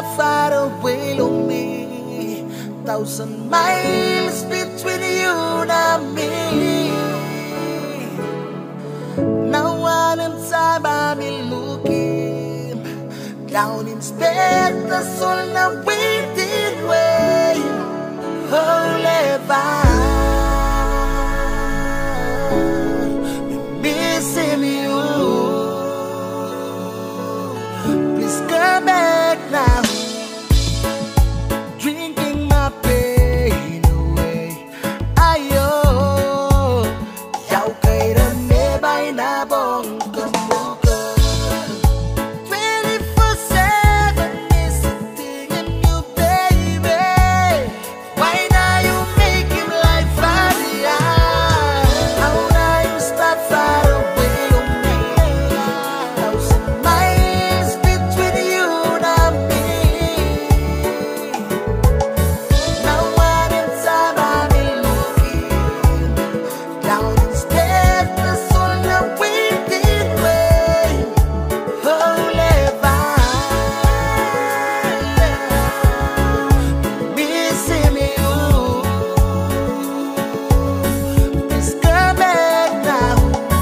far away from me. 1,000 miles between you and me. Now one time I'm looking down instead, the soul now waiting way. Holy I'm missing you. Please come back now. Drinking my pain away. Ayo, yaw kay rame bay na bong kamuka. 24/7 missing you, baby. Why now you make him life harder? How now you stop far away from me? 1,000 miles between you and me. Now one time I'm looking down instead, the soul now waiting way. Holy missing you. Please come back now.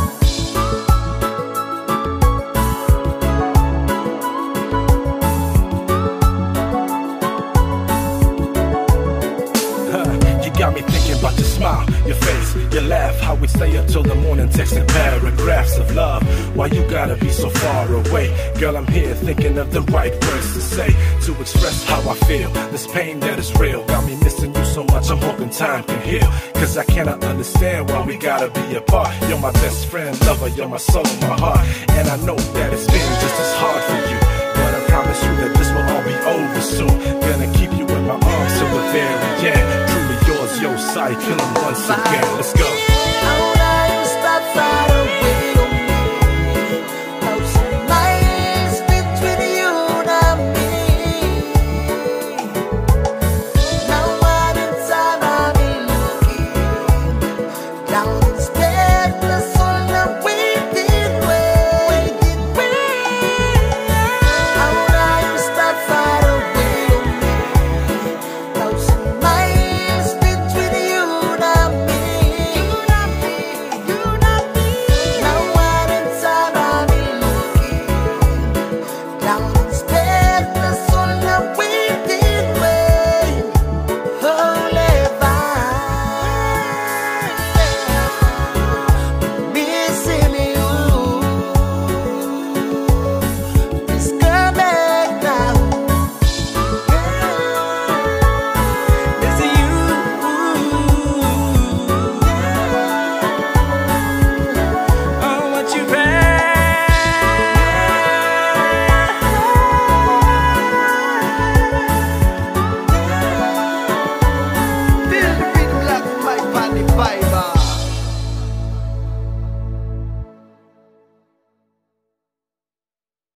You got me thinking about your smile, your face, your laugh, how we stay up till the morning texting paragraphs of love. Why you gotta be so far away? Girl, I'm here thinking of the right words to say, to express how I feel, this pain that is real. Got me missing you so much, I'm hoping time can heal. Cause I cannot understand why we gotta be apart. You're my best friend, lover, you're my soul, my heart. And I know that it's been just as hard for you, but I promise you that this will all be over soon. Gonna keep you in my arms till the very end. Truly yours, yo, Saii, kill him once again. Let's go.